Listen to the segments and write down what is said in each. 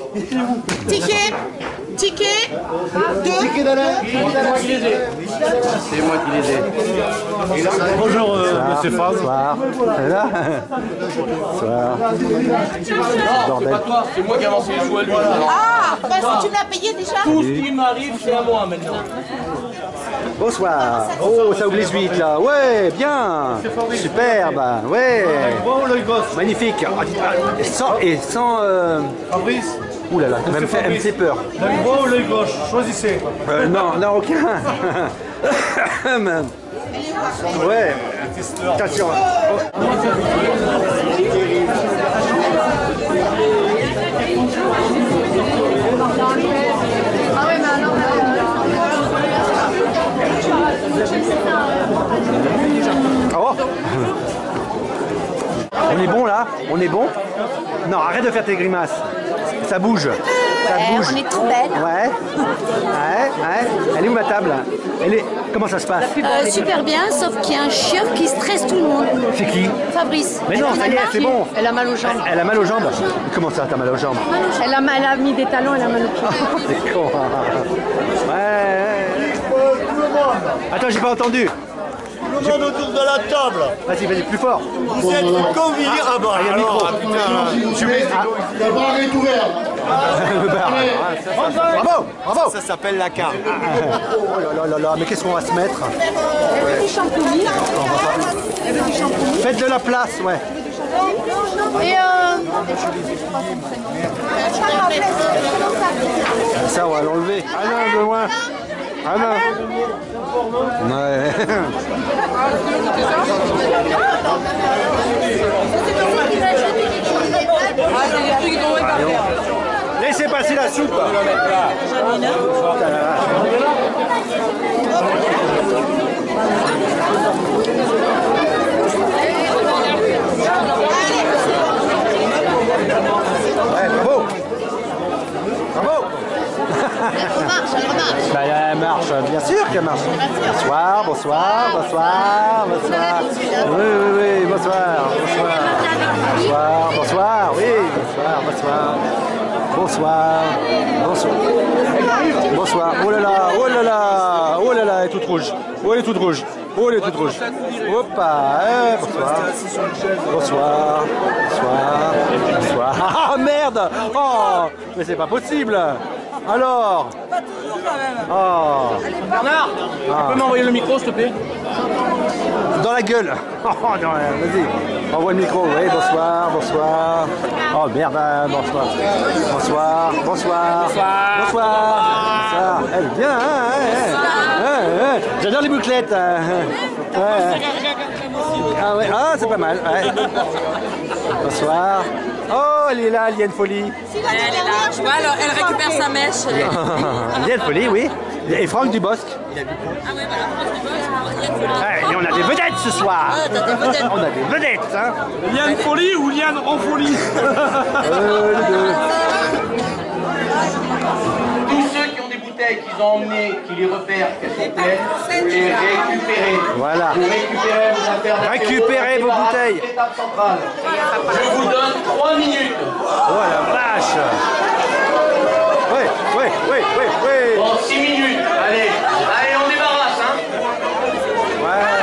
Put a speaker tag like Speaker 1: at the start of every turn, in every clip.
Speaker 1: Ticket. Ticket. Deux.
Speaker 2: Ticket d'Alain.
Speaker 3: C'est moi qui les ai. Bonjour, monsieur Favre.
Speaker 4: Bonsoir. C'est là. Bonsoir. Bordel.
Speaker 3: C'est moi qui ai lancé les choux à lui.
Speaker 1: Ah, parce que tu l'as payé déjà.
Speaker 3: Tout ce qui m'arrive, c'est à moi maintenant.
Speaker 4: Bonsoir. Oh, ça ouvre les huîtres là. Ouais, bien. Superbe. Ouais.
Speaker 3: Bon, l'œil gauche.
Speaker 4: Magnifique. Et sans.
Speaker 3: Fabrice.
Speaker 4: Ouh là là, ça me fait peur.
Speaker 3: L'œil droit ou l'œil gauche? Choisissez.
Speaker 4: Non, aucun. Ouais. Attention. Oh. On est bon là? On est bon? Non, arrête de faire tes grimaces. Ça bouge. Ça bouge.
Speaker 5: On est trop belle.
Speaker 4: Ouais. Elle est où ma table? Elle est. Comment ça se passe?
Speaker 5: Super bien, sauf qu'il y a un chien qui stresse tout le monde.
Speaker 4: C'est qui?
Speaker 5: Fabrice.
Speaker 4: Mais non, ça y est, c'est bon.
Speaker 5: Elle a mal aux jambes.
Speaker 4: Elle a mal aux jambes? Comment ça, t'as mal aux jambes?
Speaker 5: Elle a mis des talons, elle a mal aux pieds.
Speaker 4: C'est con. Ouais. Attends, j'ai pas entendu.
Speaker 2: Tout le monde autour de la table.
Speaker 4: Vas-y, plus fort.
Speaker 2: Vous êtes conviés. Ah bah,
Speaker 4: il y a le micro.
Speaker 2: La barre est ouverte.
Speaker 4: Bravo.
Speaker 2: Ça s'appelle la carte.
Speaker 4: Oh là, mais qu'est-ce qu'on va se mettre?
Speaker 5: Elle veut du champomis.
Speaker 4: Faites de la place, ouais.
Speaker 5: Et
Speaker 4: Ça, on va l'enlever. Ah non, de loin. Ah non. Ouais. Laissez passer la soupe. Ouais, bravo. Bah, elle marche, bien sûr qu'elle marche. Bonsoir. Oui, bonsoir. Bonsoir. Oh là là, elle est toute rouge. Hoppa, bonsoir. Ah merde. Oh, mais c'est pas possible. Alors.
Speaker 1: Pas toujours quand même.
Speaker 4: Oh.
Speaker 3: Bernard, tu peux m'envoyer le micro, s'il te plaît?
Speaker 4: Dans la gueule. Oh, non, vas-y. Envoie le micro. Oui, bonsoir. Oh merde, bonsoir. Elle est bien, hein. J'adore les bouclettes. Ah, c'est pas mal. Ouais. Bonsoir. Oh, elle est là, Liane Folie.
Speaker 1: Elle est là,
Speaker 6: tu vois, elle récupère sa mèche.
Speaker 4: Liane Folie, oui. Et Franck Dubosc.
Speaker 6: Ah oui, voilà,
Speaker 4: Et on a des vedettes ce soir. On a des vedettes, hein.
Speaker 3: Liane Folie ou Liane en folie?
Speaker 4: Les deux.
Speaker 3: Tous ceux qui ont des bouteilles qu'ils ont emmenées, qui les repèrent, qu'elles sont pleines, vous les récupérez.
Speaker 4: Voilà.
Speaker 3: Vous récupérez vos affaires.
Speaker 4: Récupérez vos bouteilles.
Speaker 3: Étape centrale. Je vous donne 3 minutes.
Speaker 4: Oh la vache. Ouais.
Speaker 3: Bon, 6 minutes. Allez, on débarrasse, hein.
Speaker 4: Ouais.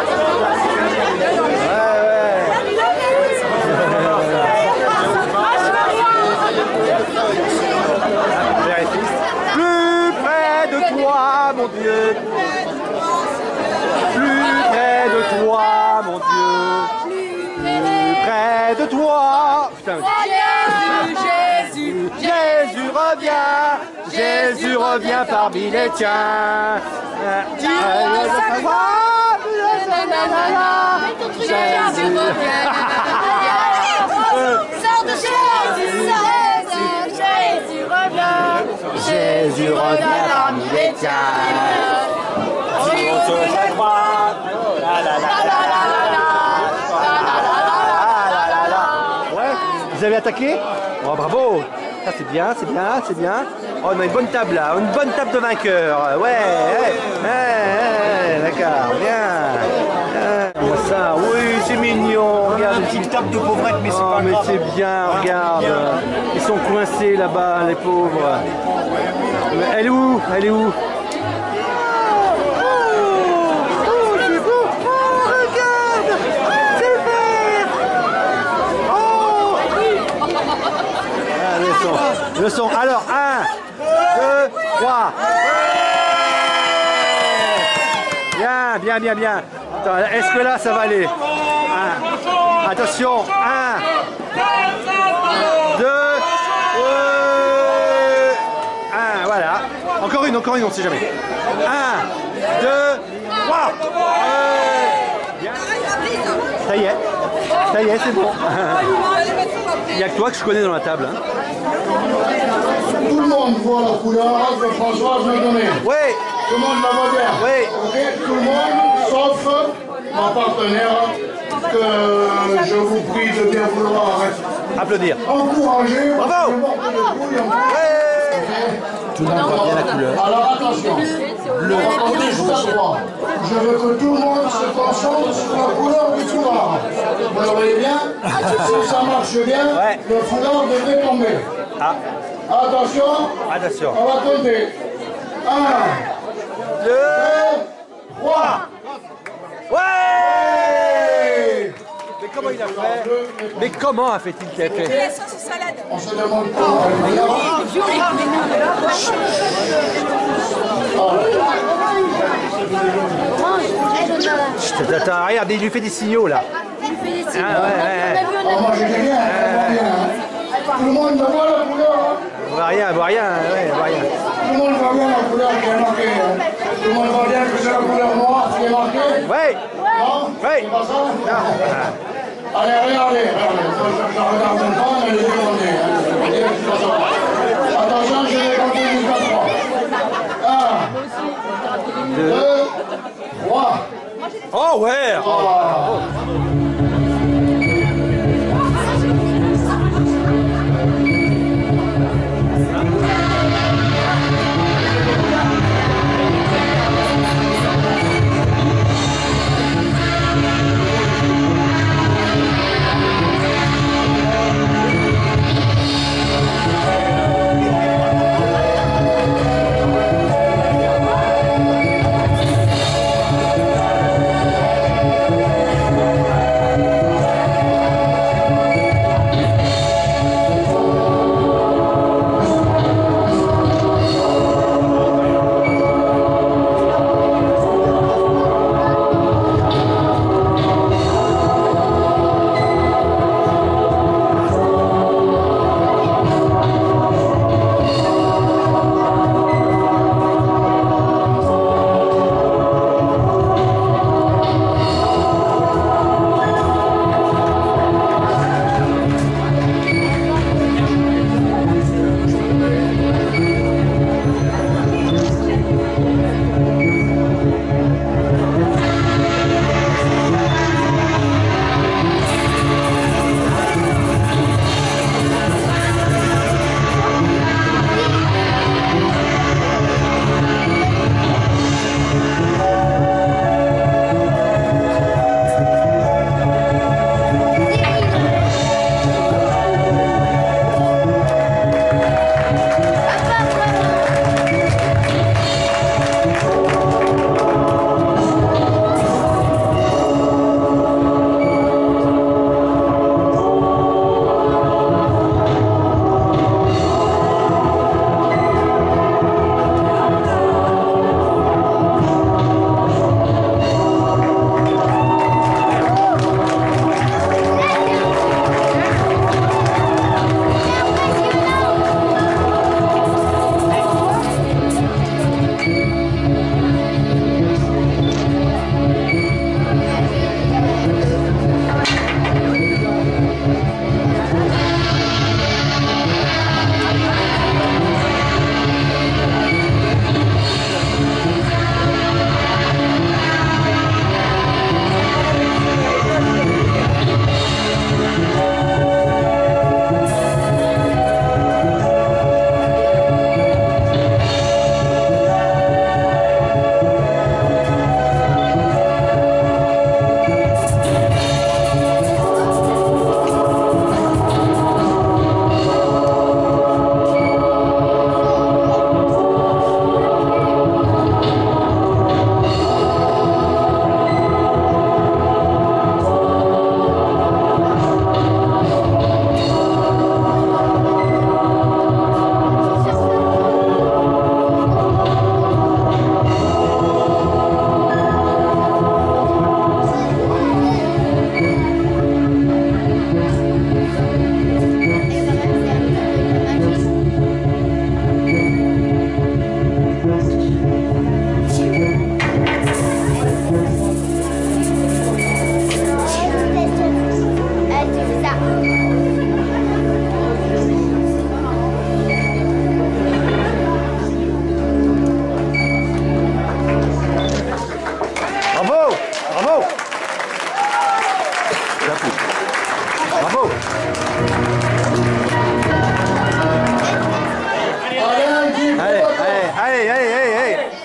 Speaker 4: Plus près de toi, mon Dieu. Plus près de toi, mon Dieu. Plus près de toi. Putain. Jésus revient parmi les tiens. Jésus revient parmi les tiens. Ouais, vous avez attaqué? Oh bravo. Ça c'est bien. Oh, on a une bonne table là, une bonne table de vainqueurs. Ouais, d'accord, bien. Ça, oui, c'est mignon. Regarde,
Speaker 2: Une petite table de pauvrette, mais c'est pas
Speaker 4: mais
Speaker 2: grave.
Speaker 4: c'est bien, regarde. Et sont coincés là-bas, les pauvres. Elle est où? Elle est où? Le son. Alors, 1, 2, 3. Bien. Est-ce que là, ça va aller? Attention. 1, 2, 1. Voilà. Encore une, on sait jamais. 1, 2, 3. Ça y est, c'est bon. Il n'y a que toi que je connais dans la table. Hein.
Speaker 2: Tout le monde voit la couleur que Françoise m'a donnée.
Speaker 4: Oui.
Speaker 2: Tout le monde la voit bien.
Speaker 4: Oui.
Speaker 2: Okay. Tout le monde, sauf ma partenaire, que je vous prie de bien vouloir
Speaker 4: applaudir.
Speaker 2: Encourager.
Speaker 4: Bravo.
Speaker 2: Tout le monde voit bien la couleur. Alors attention. Bleu. Je veux que tout le monde se concentre sur la couleur du foulard. Vous le voyez bien? Si ça marche bien, le foulard devrait tomber.
Speaker 4: Ah.
Speaker 2: Attention. On va compter. 1, 2, 3.
Speaker 4: Ouais. Mais comment il a fait? Mais comment a fait-il qu'il a fait?
Speaker 2: On se demande comment.
Speaker 4: Attends, regarde, il lui fait des signaux là.
Speaker 2: Moi je dis bien, tout le monde voit la couleur.
Speaker 4: On voit rien,
Speaker 2: Tout le monde voit bien la couleur qui est marquée. Tout le monde voit bien que c'est la couleur noire qui est marquée.
Speaker 4: Oui.
Speaker 2: Non?
Speaker 4: Oui.
Speaker 2: C'est pas ça? Allez, regardez. Je regarde même pas, mais je vais compter. Attention, je vais compter jusqu'à 3. 1, 2, 3.
Speaker 4: Oh ouais.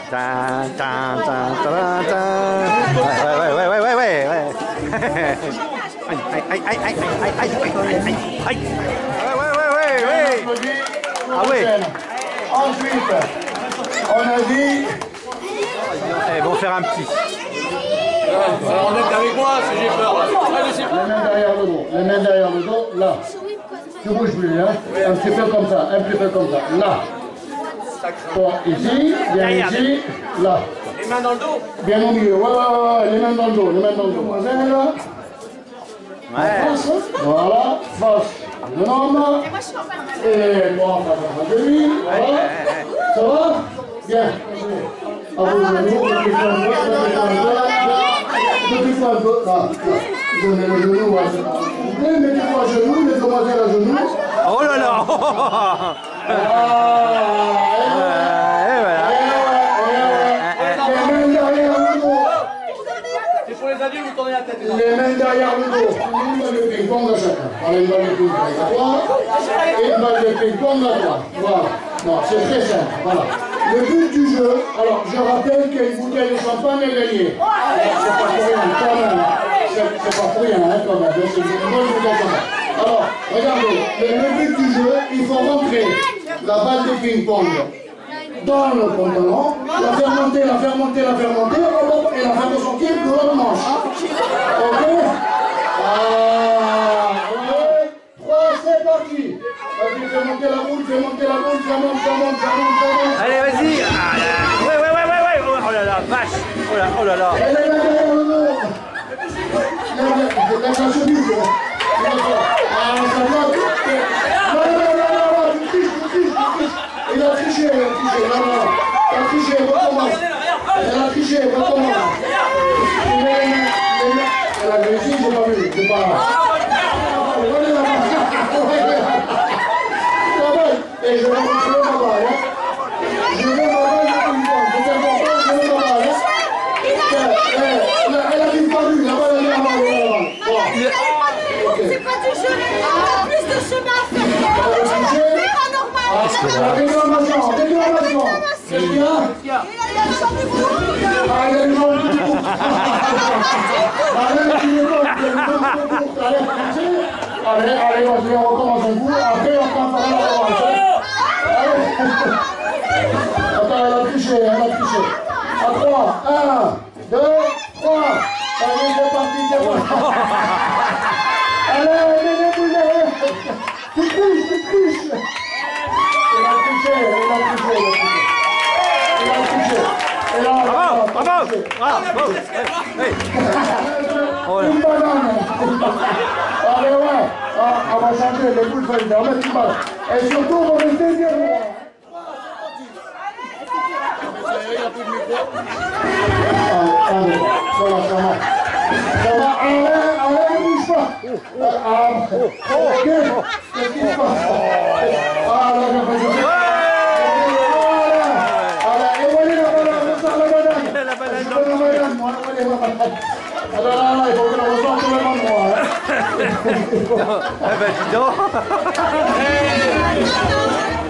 Speaker 4: Ouais. Aïe. Ouais. Ah ouais.
Speaker 2: Ensuite, on a dit...
Speaker 4: Ils vont faire un petit.
Speaker 3: On est avec moi, si j'ai peur.
Speaker 2: Les mains derrière le dos, là. Tu bouges plus, hein? Un petit peu comme ça, là. Bon, ici, bien ici, là.
Speaker 3: Les mains dans le dos.
Speaker 2: Bien au milieu, ouais, les mains dans le dos. Là.
Speaker 4: Ouais.
Speaker 2: Voilà, face, le nombre. Et moi, face de lui, voilà. Ça va? Bien. À vos genoux, depuis un peu, là. Donnez le genou, mettez-vous à genoux, les demoiselles à genoux.
Speaker 4: Oh là là.
Speaker 3: C'est pour les adultes, vous tournez la tête.
Speaker 2: Les mains derrière le dos. Une balle de ping-pong à chacun. Voilà, une balle de ping-pong à droite et une balle de ping-pong à droite. Voilà. Non, c'est très simple. Voilà. Le but du jeu, alors je rappelle qu'il y a une bouteille de champagne à gagner. C'est pas pour rien, quand même. C'est pas pour rien, hein, quand même. C'est une bonne bouteille de champagne. Alors, regardez, le but du jeu, il faut rentrer la balle de ping-pong dans le pantalon, la faire monter, et la faire ressortir de l'autre manche. Ok? Ouais. 3, c'est parti. Vas-y, fais monter la boule, ça monte.
Speaker 4: Allez, vas-y. Ouais. Oh là là, vache. Oh là là.
Speaker 2: La chemise. Ça bloque. Non, tu triches. Il a triché, non. Il a triché, recommence. Elle a réussi, j'ai pas vu, c'est pas grave. Et je vais montrer ma balle, hein. Je veux ma balle de ping-pong, c'est important, je veux ma balle, hein. Elle a dit pas vu, la balle elle est en bas.
Speaker 1: C'est pas du jeu, on a plus de chemin à faire.
Speaker 2: Réclamation. Qu'est-ce qu'il y a?
Speaker 1: Il a le champ du bout.
Speaker 2: Il a le champ du bout. Allez, vas-y, on recommence un coup. Après, on prend par la revanche. Attends, elle a triché. À 3, 1, 2, 3. Allez, c'est parti, Allez, tu triches. Elle a triché.
Speaker 4: Bravo.
Speaker 2: Une banane. Allez, ouais. On va changer les boules, on va mettre une balle. Et surtout, on va rester bien droit. Allez, voilà, ça va. Allez, bouge pas. Qu'est-ce qui se passe? Là, j'ai fait jouer. Allez, et voilà la banane. Moi, il faut que la ressorte sur le monde, moi.
Speaker 4: Eh ben, dis donc.